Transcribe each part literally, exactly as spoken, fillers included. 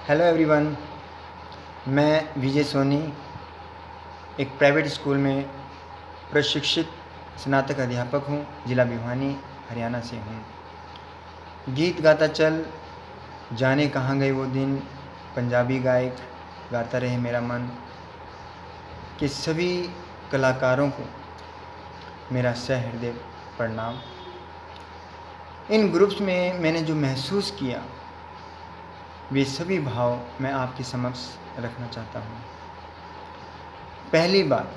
Hello everyone, मैं विजय सोनी एक private school में प्रशिक्षित स्नातक अध्यापक हूँ। ज़िला भिवानी हरियाणा से हूँ। गीत गाता चल जाने कहाँ गए वो दिन, पंजाबी गायक गाता रहे मेरा मन के सभी कलाकारों को मेरा सहृदय प्रणाम। इन ग्रुप्स में मैंने जो महसूस किया वे सभी भाव मैं आपके समक्ष रखना चाहता हूँ। पहली बात,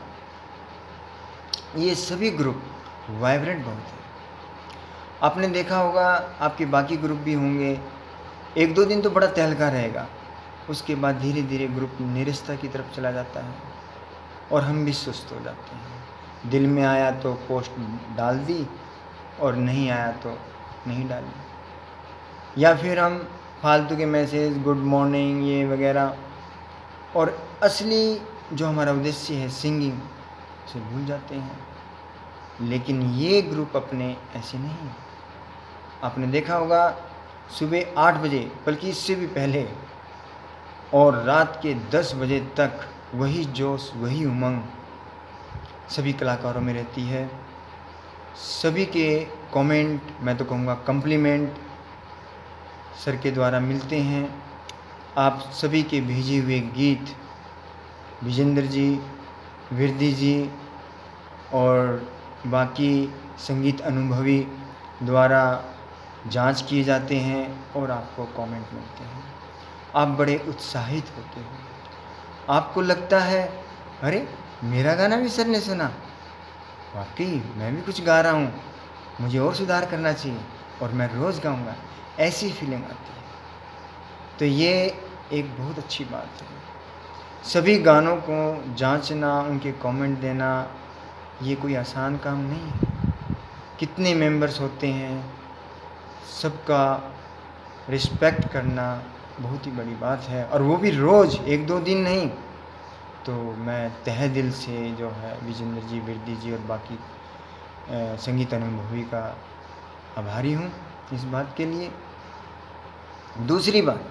ये सभी ग्रुप वाइब्रेंट बहुत है। आपने देखा होगा, आपके बाकी ग्रुप भी होंगे, एक दो दिन तो बड़ा तहलका रहेगा, उसके बाद धीरे धीरे ग्रुप निरस्ता की तरफ चला जाता है और हम भी सुस्त हो जाते हैं। दिल में आया तो पोस्ट डाल दी और नहीं आया तो नहीं डाली, या फिर हम फालतू के मैसेज गुड मॉर्निंग ये वगैरह और असली जो हमारा उद्देश्य है सिंगिंग से भूल जाते हैं। लेकिन ये ग्रुप अपने ऐसे नहीं। आपने देखा होगा, सुबह आठ बजे बल्कि इससे भी पहले और रात के दस बजे तक वही जोश वही उमंग सभी कलाकारों में रहती है। सभी के कमेंट, मैं तो कहूँगा कम्प्लीमेंट सर के द्वारा मिलते हैं। आप सभी के भेजे हुए गीत विजेंद्र जी, विरदी जी और बाकी संगीत अनुभवी द्वारा जांच किए जाते हैं और आपको कमेंट मिलते हैं। आप बड़े उत्साहित होते हो। आपको लगता है अरे मेरा गाना भी सर ने सुना, वाकई मैं भी कुछ गा रहा हूँ, मुझे और सुधार करना चाहिए और मैं रोज़ गाऊँगा, ऐसी फीलिंग आती है। तो ये एक बहुत अच्छी बात है। सभी गानों को जांचना, उनके कमेंट देना, ये कोई आसान काम नहीं है। कितने मेंबर्स होते हैं, सबका रिस्पेक्ट करना बहुत ही बड़ी बात है, और वो भी रोज़, एक दो दिन नहीं। तो मैं तहे दिल से जो है विजेंद्र जी, विरदी जी और बाकी संगीत अनुभवी का आभारी हूँ इस बात के लिए। दूसरी बात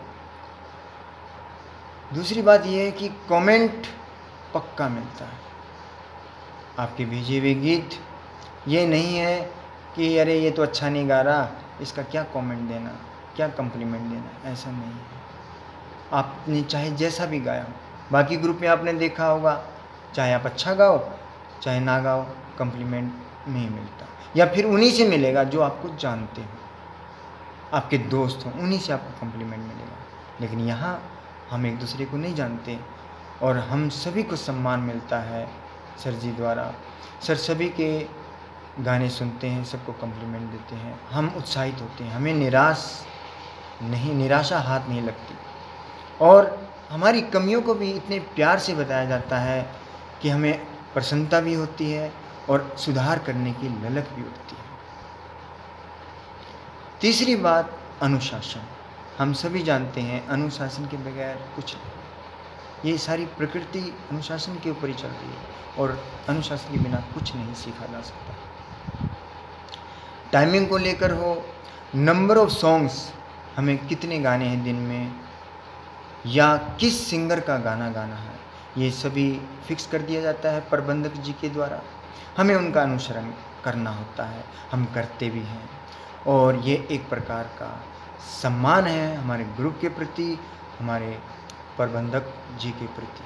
दूसरी बात यह है कि कमेंट पक्का मिलता है। आपके भेजे हुए गीत, ये नहीं है कि अरे ये तो अच्छा नहीं गा रहा, इसका क्या कमेंट देना, क्या कम्प्लीमेंट देना, ऐसा नहीं है। आपने चाहे जैसा भी गाया हो, बाकी ग्रुप में आपने देखा होगा, चाहे आप अच्छा गाओ चाहे ना गाओ, कम्प्लीमेंट नहीं मिलता, या फिर उन्हीं से मिलेगा जो आपको जानते हो, आपके दोस्त हों, उन्हीं से आपको कम्प्लीमेंट मिलेगा। लेकिन यहाँ हम एक दूसरे को नहीं जानते और हम सभी को सम्मान मिलता है सर जी द्वारा। सर सभी के गाने सुनते हैं, सबको कम्प्लीमेंट देते हैं, हम उत्साहित होते हैं, हमें निराश नहीं निराशा हाथ नहीं लगती, और हमारी कमियों को भी इतने प्यार से बताया जाता है कि हमें प्रसन्नता भी होती है और सुधार करने की ललक भी उठती है। तीसरी बात, अनुशासन। हम सभी जानते हैं अनुशासन के बगैर कुछ नहीं। ये सारी प्रकृति अनुशासन के ऊपर ही चल रही है और अनुशासन के बिना कुछ नहीं सीखा जा सकता। टाइमिंग को लेकर हो, नंबर ऑफ सॉन्ग्स, हमें कितने गाने हैं दिन में या किस सिंगर का गाना गाना है, ये सभी फिक्स कर दिया जाता है प्रबंधक जी के द्वारा। हमें उनका अनुसरण करना होता है, हम करते भी हैं, और ये एक प्रकार का सम्मान है हमारे ग्रुप के प्रति, हमारे प्रबंधक जी के प्रति।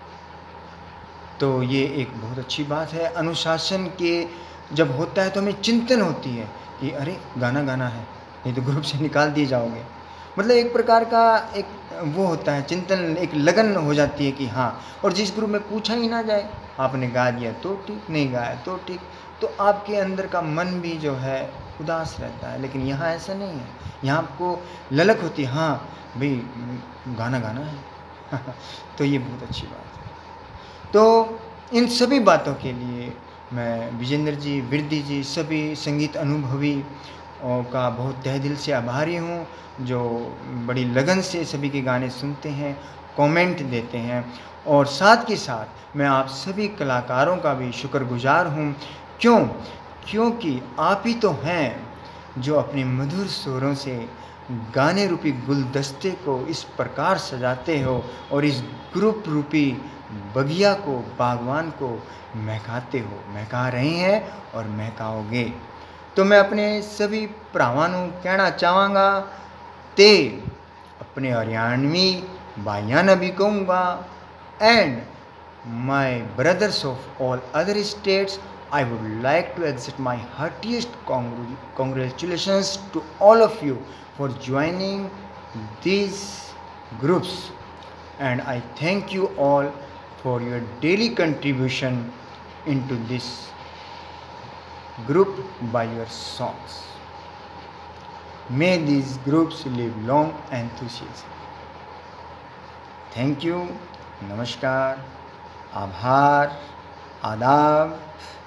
तो ये एक बहुत अच्छी बात है। अनुशासन के जब होता है तो हमें चिंतन होती है कि अरे गाना गाना है, नहीं तो ग्रुप से निकाल दिए जाओगे। मतलब एक प्रकार का एक वो होता है चिंतन, एक लगन हो जाती है कि हाँ, और जिस ग्रुप में पूछा ही ना जाए, आपने गा दिया तो ठीक, नहीं गाया तो ठीक, तो आपके अंदर का मन भी जो है उदास रहता है। लेकिन यहाँ ऐसा नहीं है, यहाँ आपको ललक होती है, हाँ भाई गाना गाना है तो ये बहुत अच्छी बात है। तो इन सभी बातों के लिए मैं विजेंद्र जी, विरदी जी, सभी संगीत अनुभवी का बहुत तहे दिल से आभारी हूँ, जो बड़ी लगन से सभी के गाने सुनते हैं, कमेंट देते हैं, और साथ के साथ मैं आप सभी कलाकारों का भी शुक्रगुजार हूँ। क्यों? क्योंकि आप ही तो हैं जो अपने मधुर स्वरों से गाने रूपी गुलदस्ते को इस प्रकार सजाते हो और इस ग्रुप रूपी बगिया को, बागवान को महकाते हो, महका रहे हैं और महकाओगे। तो मैं अपने सभी भरावां नूं कहना चाहांगा ते अपने हरियाणवी भाइयां ने भी कहूँगा and my brothers of all other states, I would like to extend my heartiest congr- congratulations to all of you for joining these groups, and I thank you all for your daily contribution into this group by your songs. May these groups live long enthusiasm. Thank you, नमस्कार, आभार, आदाब।